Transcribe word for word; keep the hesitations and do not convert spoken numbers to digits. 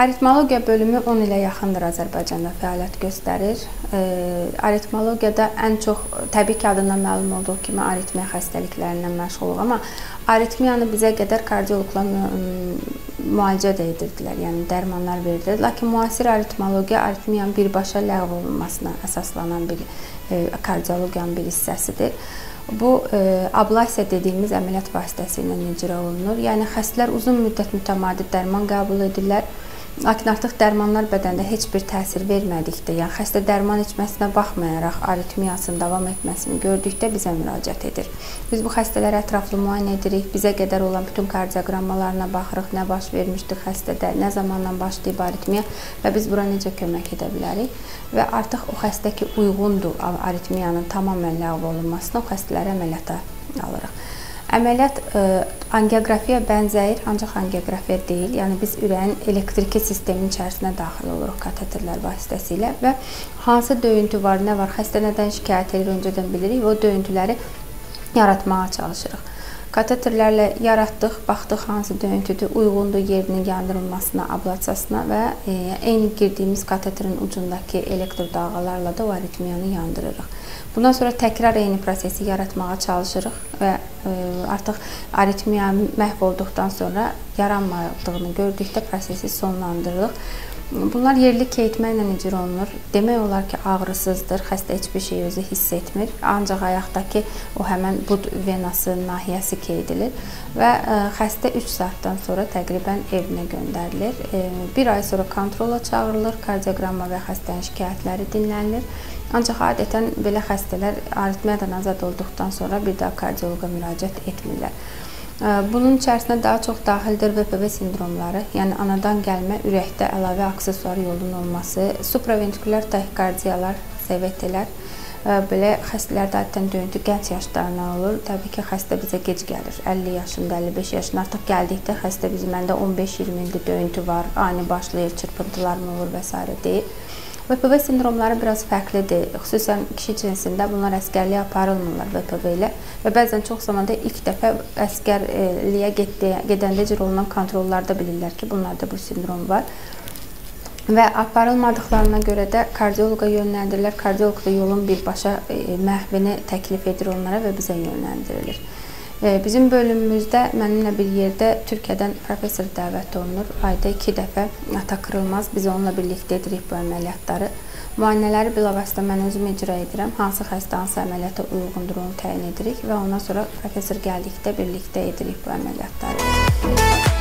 Aritmologiya bölümü on ilə yaxındır Azərbaycanda fəaliyyət göstərir. Aritmologiyada ən çox, təbii ki, adından məlum olduğu kimi aritmiya xəstəliklərindən məşğuluq, amma aritmiyanı bizə qədər kardioloqlar müalicə də edirdilər, yəni dərmanlar verirdilər. Lakin müasir aritmologiya aritmiyanın birbaşa ləğv olunmasına əsaslanan bir kardiologiyanın bir hissəsidir. Bu, ablasiya dediyimiz əməliyyat vasitəsilə icra olunur. Yəni, xəstələr uzun müddət mütəmadi dərman qəbul edirlər. Lakin artıq dərmanlar bədəndə heç bir təsir vermədikdə, yəni xəstə dərman içməsinə baxmayaraq aritmiyasının davam etməsini gördükdə bizə müraciət edir. Biz bu xəstələri ətraflı müayinə edirik, bizə qədər olan bütün kardioqrammalarına baxırıq, nə baş vermişdir xəstədə, nə zamandan başlayıb aritmiya və biz bura necə kömək edə bilərik. Və artıq o xəstə ki, uyğundur aritmiyanın tamamən ləğv olunmasına, o xəstələri əməliyyata alırıq. Əməliyyat angioqrafiyaya bənzəyir, ancaq angioqrafiya deyil. Yəni, biz ürəyin elektriki sistemin içərisinə daxil oluruq kateterlər vasitəsilə və hansı döyüntü var, nə var, xəstə nədən şikayət edir, öncədən bilirik və o döyüntüləri yaratmağa çalışırıq. Kateterlərlə yaratdıq, baxdıq hansı döyüntüdür, uyğundur yerinin yandırılmasına, ablasiyasına və eyni girdiyimiz kateterin ucundakı elektrodalğalarla da o aritmiyanı yandırırıq. Bundan sonra təkrar eyni prosesi yaratmağa çalışırıq və artıq aritmiya məhv olduqdan sonra yaranmadığını gördükdə prosesi sonlandırırıq. Bunlar yerli keyitmə ilə icra olunur. Demək olar ki, ağrısızdır, xəstə heç bir şey özü hiss etmir. Ancaq ayaqdakı o həmən bud venası, nahiyəsi keydilir və xəstə üç saatdan sonra təqribən evinə göndərilir. Bir ay sonra kontrola çağırılır, kardioqramma və xəstənin şikayətləri dinlənilir. Ancaq adətən belə xəstələr aritmiyadan azad olduqdan sonra bir daha kardioloqa müraciət etmirlər. Bunun içərisində daha çox daxildir V P V sindromları, yəni anadan gəlmə ürəkdə əlavə aksesuar yolun olması, supraventrikulyar taxikardiyalar, S V T-lər. Belə xəstələrdə adətən döyüntü gənc yaşlarına olur. Təbii ki, xəstə bizə gec gəlir. əlli yaşında, əlli beş yaşında artıq gəldikdə xəstə bizim məndə on beş iyirmi ildir döyüntü var, ani başlayır, çırpıntılar mı olur və s. deyil. V P V sindromları biraz fərqlidir. Xüsusən kişi cinsində bunlar əsgərliyə aparılmırlar V P V ilə və bəzən çox zamanda ilk dəfə əsgərliyə gedəndə icra olunan kontrollarda bilirlər ki, bunlarda bu sindrom var. Və aparılmadıqlarına görə də kardioloqa yönləndirirlər. Kardioloq da yolun birbaşa məhvini təklif edir onlara və bizə yönləndirilir. Bizim bölümümüzdə mənimlə bir yerdə Türkiyədən professor dəvət olunur. Ayda iki dəfə ata qırılmaz. Biz onunla birlikdə edirik bu əməliyyatları. Müayinələri bilavasitə mən özüm icra edirəm. Hansı xəstə hansı əməliyyata uyğundur onu təyin edirik və ondan sonra professor gəldikdə birlikdə edirik bu əməliyyatları.